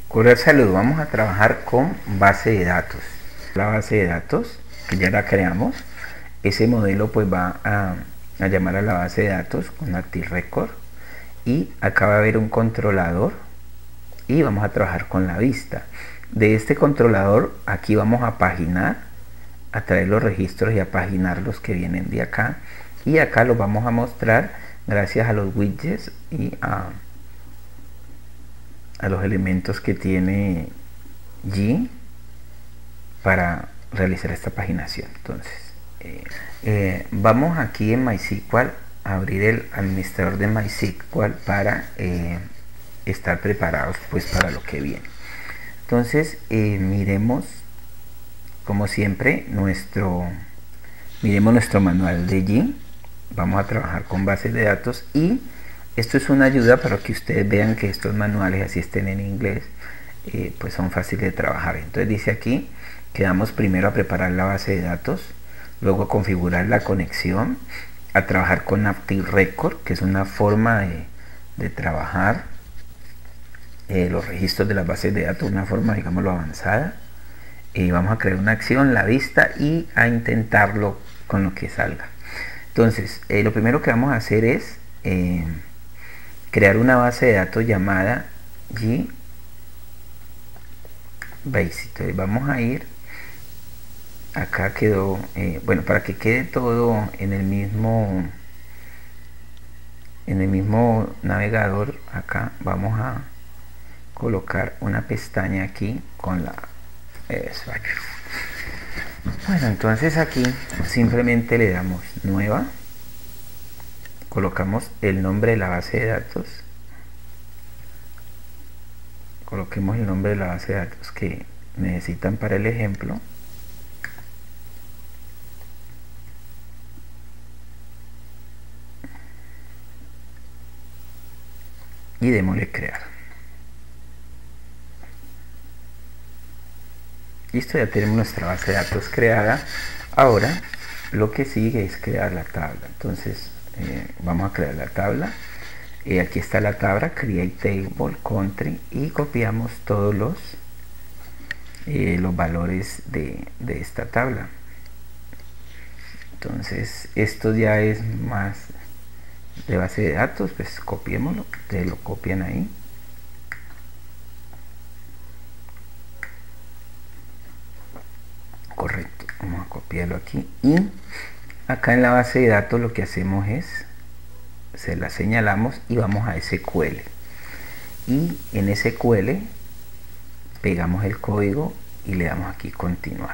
Correr salud, vamos a trabajar con base de datos. La base de datos, que ya la creamos, ese modelo pues va a llamar a la base de datos con Active Record, y acá va a haber un controlador y vamos a trabajar con la vista. De este controlador aquí vamos a paginar, a traer los registros y a paginar los que vienen de acá, y acá los vamos a mostrar gracias a los widgets y a los elementos que tiene G para realizar esta paginación. Entonces vamos aquí en MySQL a abrir el administrador de MySQL para estar preparados pues para lo que viene. Entonces miremos como siempre miremos nuestro manual de G. Vamos a trabajar con bases de datos, y esto es una ayuda para que ustedes vean que estos manuales, así estén en inglés, pues son fáciles de trabajar. Entonces dice aquí que vamos primero a preparar la base de datos, luego a configurar la conexión, a trabajar con Active Record, que es una forma de trabajar los registros de las bases de datos, una forma digámoslo avanzada. Vamos a crear una acción, la vista, y a intentarlo con lo que salga. Entonces lo primero que vamos a hacer es crear una base de datos llamada GBasic. Entonces vamos a ir, acá quedó, bueno, para que quede todo en el mismo navegador, acá vamos a colocar una pestaña aquí con la bueno, entonces aquí simplemente le damos nueva, colocamos el nombre de la base de datos, coloquemos el nombre de la base de datos que necesitan para el ejemplo, y démosle crear. Listo, ya tenemos nuestra base de datos creada. Ahora lo que sigue es crear la tabla. Entonces vamos a crear la tabla. Aquí está la tabla, create table, country, y copiamos todos los valores de esta tabla. Entonces esto ya es más de base de datos, pues copiémoslo, ustedes lo copian ahí. Correcto, vamos a copiarlo aquí, y acá en la base de datos lo que hacemos es, se la señalamos y vamos a SQL, y en SQL pegamos el código y le damos aquí continuar.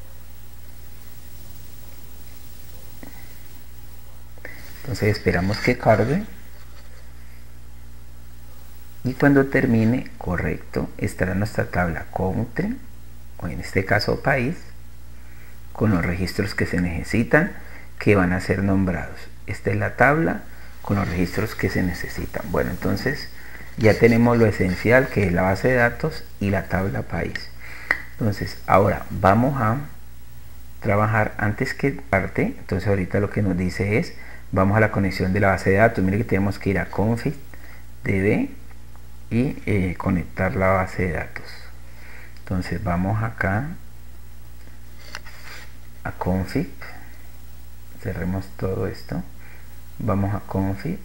Entonces esperamos que cargue, y cuando termine, correcto, estará nuestra tabla country, o en este caso país, con los registros que se necesitan, que van a ser nombrados. Esta es la tabla con los registros que se necesitan. Bueno, entonces ya tenemos lo esencial, que es la base de datos y la tabla país. Entonces ahora vamos a trabajar antes que parte. Entonces ahorita lo que nos dice es, vamos a la conexión de la base de datos. Mire que tenemos que ir a config db y conectar la base de datos. Entonces vamos acá a config, cerremos todo esto, vamos a config,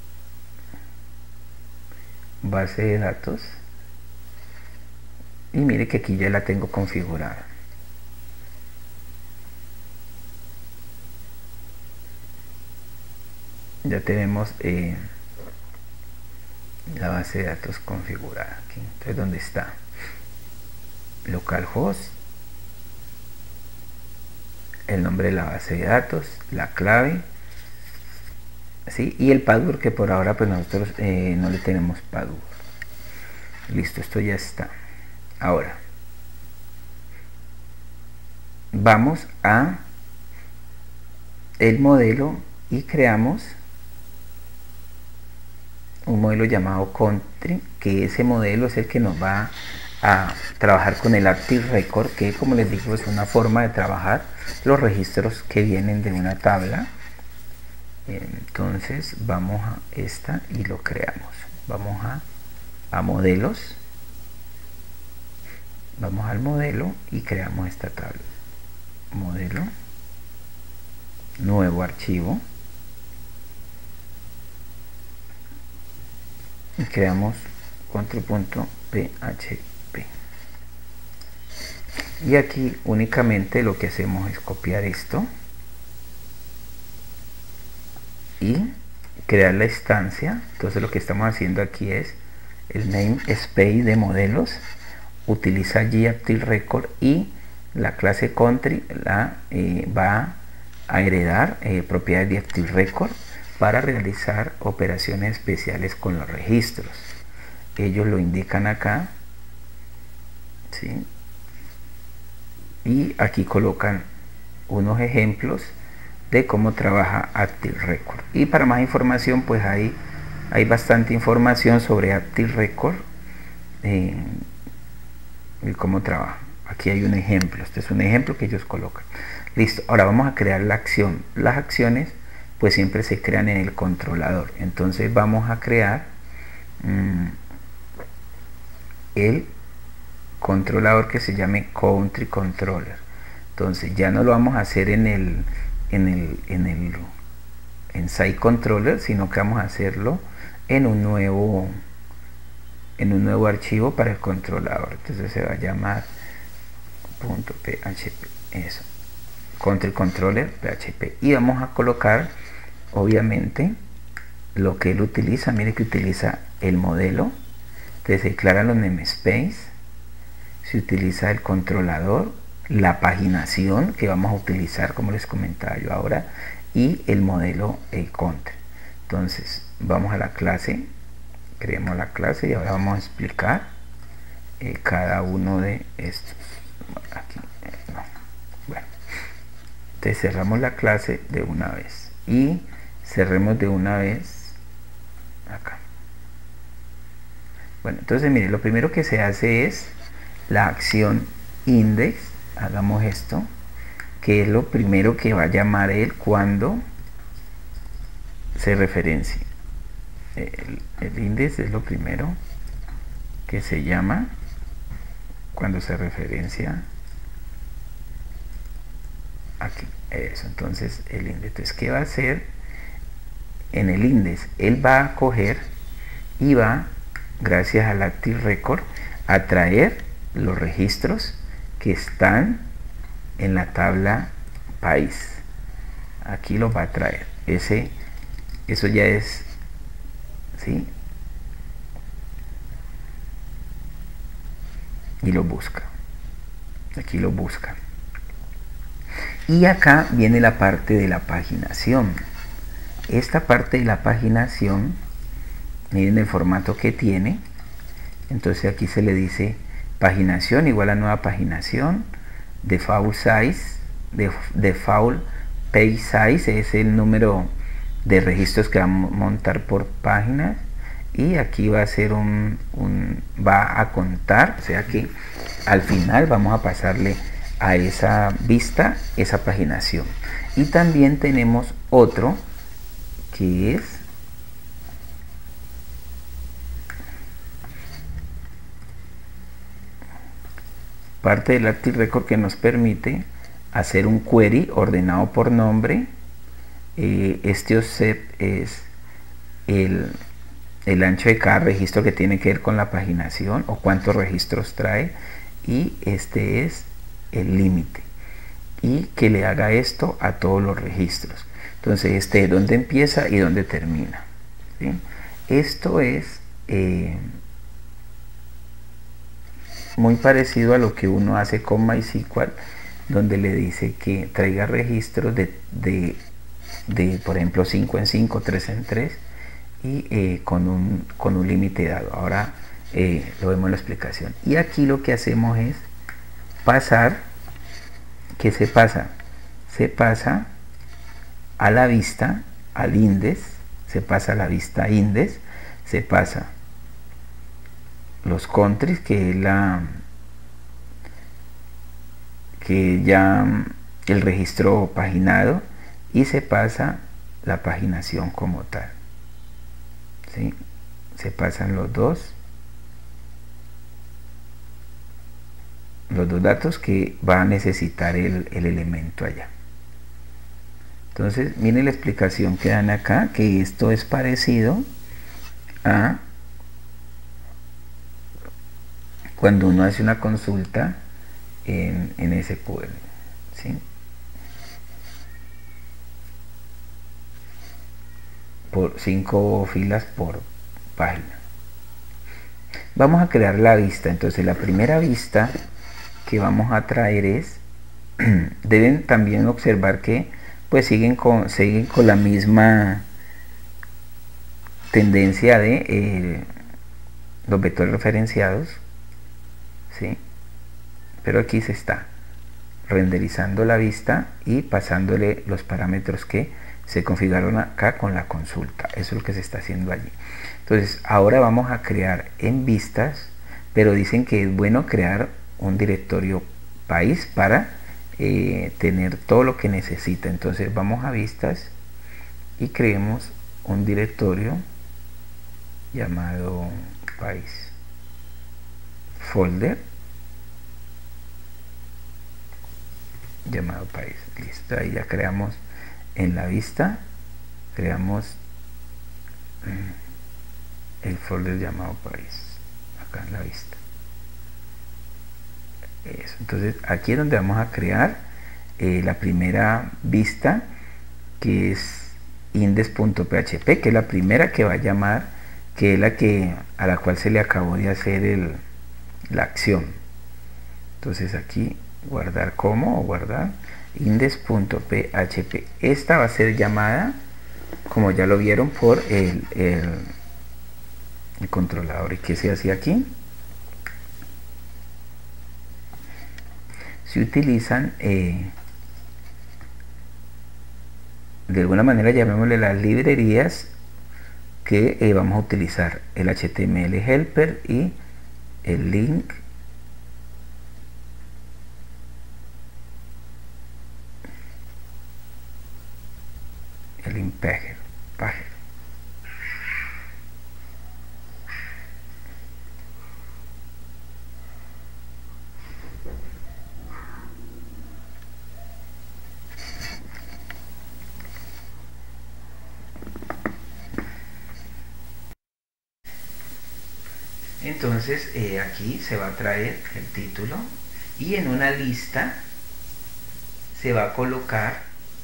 base de datos, y mire que aquí ya la tengo configurada. Ya tenemos la base de datos configurada aquí. Entonces, ¿dónde está? Localhost, el nombre de la base de datos, la clave, ¿sí? Y el password, que por ahora pues nosotros no le tenemos password. Listo, esto ya está. Ahora vamos a el modelo y creamos un modelo llamado country, que ese modelo es el que nos va a trabajar con el Active Record, que como les digo es una forma de trabajar los registros que vienen de una tabla. Entonces vamos a esta y lo creamos. Vamos a modelos, vamos al modelo y creamos esta tabla. Modelo, nuevo archivo, y creamos control.php. Y aquí únicamente lo que hacemos es copiar esto y crear la instancia. Entonces lo que estamos haciendo aquí es el namespace de modelos, utiliza allí ActiveRecord, y la clase country va a heredar propiedades de ActiveRecord para realizar operaciones especiales con los registros. Ellos lo indican acá, ¿sí? Y aquí colocan unos ejemplos de cómo trabaja ActiveRecord. Y para más información, pues hay bastante información sobre ActiveRecord y cómo trabaja. Aquí hay un ejemplo, este es un ejemplo que ellos colocan. Listo, ahora vamos a crear la acción. Las acciones pues siempre se crean en el controlador. Entonces vamos a crear el controlador que se llame Country Controller. Entonces ya no lo vamos a hacer en Site Controller, sino que vamos a hacerlo en un nuevo archivo para el controlador. Entonces se va a llamar .php, eso, Country Controller PHP, y vamos a colocar obviamente lo que él utiliza. Mire que utiliza el modelo, entonces se declaran los namespace, se utiliza el controlador, la paginación que vamos a utilizar como les comentaba yo ahora, y el modelo country. Entonces vamos a la clase, creemos la clase y ahora vamos a explicar cada uno de estos. Aquí, no. Bueno, entonces cerramos la clase de una vez y cerremos de una vez acá. Bueno, entonces mire, lo primero que se hace es la acción index. Hagamos esto, que es lo primero que va a llamar él cuando se referencie. El index es lo primero que se llama cuando se referencia aquí. Eso, entonces el index. Entonces, ¿qué va a hacer? En el index él va a coger y va, gracias al ActiveRecord, a traer los registros que están en la tabla país. Aquí los va a traer. Eso ya es, ¿sí? Y lo busca. Aquí lo busca. Y acá viene la parte de la paginación. Esta parte de la paginación, miren el formato que tiene. Entonces aquí se le dice paginación igual a nueva paginación, default size, default page size es el número de registros que va a montar por página, y aquí va a ser va a contar, o sea que al final vamos a pasarle a esa vista esa paginación. Y también tenemos otro que es parte del ActiveRecord, que nos permite hacer un query ordenado por nombre. Este offset es el ancho de cada registro que tiene que ver con la paginación o cuántos registros trae, y este es el límite, y que le haga esto a todos los registros. Entonces este es donde empieza y donde termina, ¿sí? Esto es muy parecido a lo que uno hace con MySQL, donde le dice que traiga registros de por ejemplo 5 en 5, 3 en 3, y con un límite dado. Ahora lo vemos en la explicación. Y aquí lo que hacemos es pasar, ¿qué se pasa? Se pasa a la vista, al index, se pasa a la vista index, se pasa los countries, que es ya el registro paginado, y se pasa la paginación como tal, ¿sí? Se pasan los dos los dos datos que va a necesitar el elemento allá. Entonces miren la explicación que dan acá, que esto es parecido a cuando uno hace una consulta en SQL, ¿sí? Por 5 filas por página. Vamos a crear la vista. Entonces la primera vista que vamos a traer es, deben también observar que pues siguen con la misma tendencia de los vectores referenciados, ¿sí? Pero aquí se está renderizando la vista y pasándole los parámetros que se configuraron acá con la consulta. Eso es lo que se está haciendo allí. Entonces ahora vamos a crear en vistas, pero dicen que es bueno crear un directorio país para tener todo lo que necesita. Entonces vamos a vistas y creemos un directorio llamado país, folder llamado país. Listo, ahí ya creamos en la vista, creamos el folder llamado país acá en la vista. Eso. Entonces aquí es donde vamos a crear la primera vista, que es index.php, que es la primera que va a llamar, que es la que a la cual se le acabó de hacer la acción. Entonces aquí guardar como, o guardar index.php. Esta va a ser llamada, como ya lo vieron, por el controlador. ¿Y qué se hace aquí? Se utilizan de alguna manera, llamémosle las librerías que vamos a utilizar: el HTML helper y el link pager. Entonces aquí se va a traer el título y en una lista se va a colocar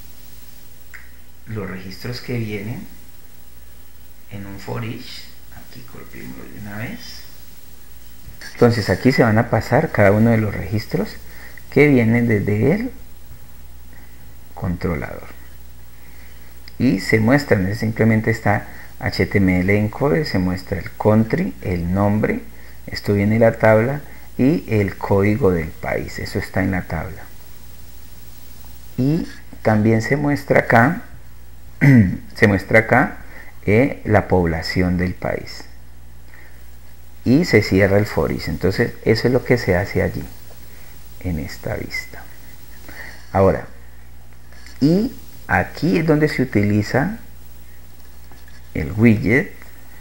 los registros que vienen en un for each. Aquí copiémoslo de una vez. Entonces aquí se van a pasar cada uno de los registros que vienen desde el controlador y se muestran. Simplemente está HTML encode, se muestra el country, el nombre, esto viene en la tabla, y el código del país, eso está en la tabla. Y también se muestra acá la población del país y se cierra el for each. Entonces eso es lo que se hace allí en esta vista. Ahora, y aquí es donde se utiliza el widget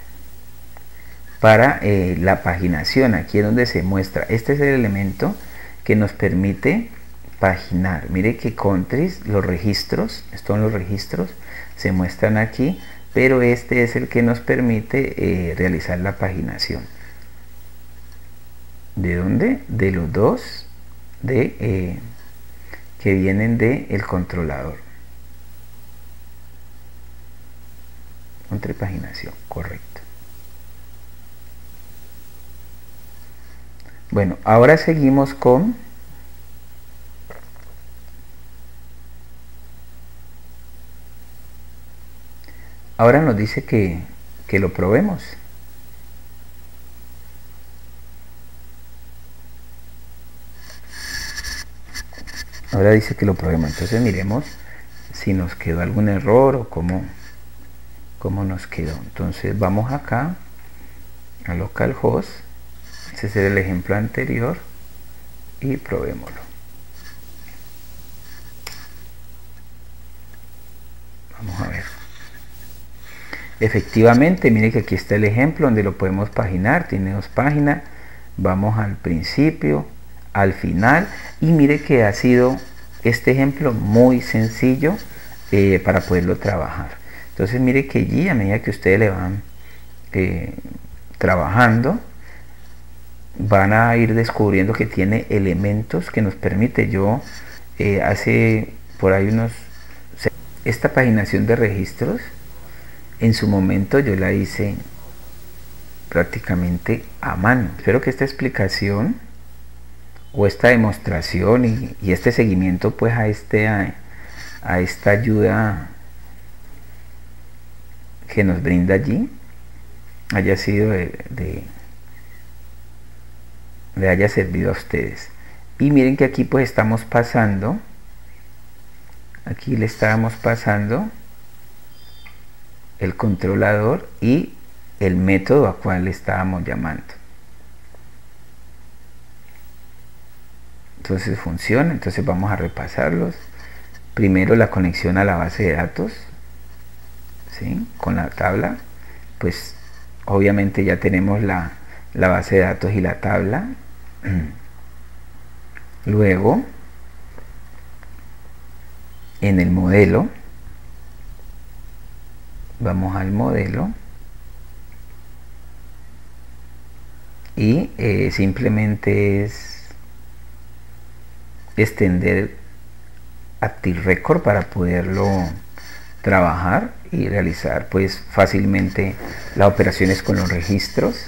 para la paginación. Aquí es donde se muestra, este es el elemento que nos permite paginar. Mire que countries, los registros, estos son los registros, se muestran aquí, pero este es el que nos permite realizar la paginación. ¿De dónde? De los dos que vienen del controlador. Entre paginación, correcto. Bueno, ahora seguimos con ahora nos dice que lo probemos. Ahora dice que lo probemos. Entonces miremos si nos quedó algún error o cómo nos quedó. Entonces vamos acá a localhost, ese es el ejemplo anterior, y probémoslo. Vamos a ver. Efectivamente, mire que aquí está el ejemplo donde lo podemos paginar, tiene dos páginas. Vamos al principio, al final. Y mire que ha sido este ejemplo muy sencillo para poderlo trabajar. Entonces mire que allí, a medida que ustedes le van trabajando, van a ir descubriendo que tiene elementos que nos permite. Yo hace por ahí esta paginación de registros, en su momento yo la hice prácticamente a mano. Espero que esta explicación o esta demostración y este seguimiento pues a esta ayuda que nos brinda allí haya sido le haya servido a ustedes. Y miren que aquí pues estamos pasando, aquí le estábamos pasando el controlador y el método a cual le estábamos llamando. Entonces funciona. Entonces vamos a repasarlos. Primero la conexión a la base de datos, ¿sí? Con la tabla, pues obviamente ya tenemos la base de datos y la tabla. Luego en el modelo, vamos al modelo y simplemente es extender Active Record para poderlo trabajar y realizar pues fácilmente las operaciones con los registros.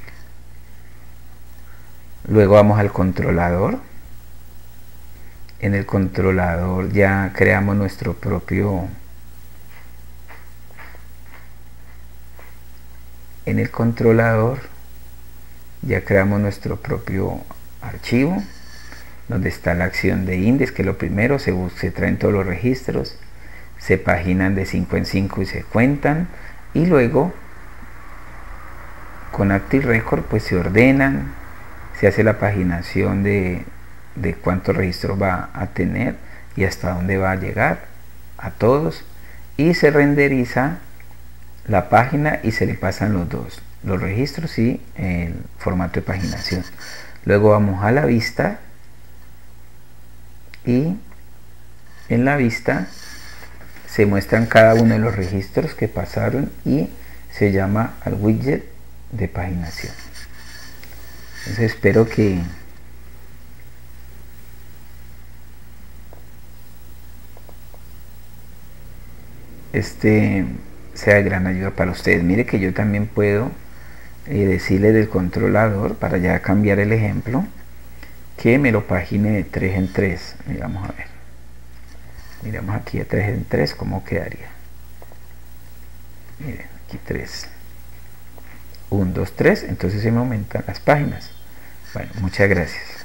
Luego vamos al controlador. En el controlador ya creamos nuestro propio archivo donde está la acción de index, que es lo primero. Se traen todos los registros, se paginan de 5 en 5 y se cuentan, y luego con Active Record pues se ordenan, se hace la paginación de cuántos registros va a tener y hasta dónde va a llegar a todos, y se renderiza la página y se le pasan los registros y el formato de paginación. Luego vamos a la vista y en la vista se muestran cada uno de los registros que pasaron y se llama al widget de paginación. Entonces espero que sea de gran ayuda para ustedes. Mire que yo también puedo decirle del controlador, para ya cambiar el ejemplo, que me lo pagine de 3 en 3. Vamos a ver, miramos aquí de 3 en 3 cómo quedaría. Miren aquí 3, 1, 2, 3. Entonces se me aumentan las páginas. Bueno, muchas gracias.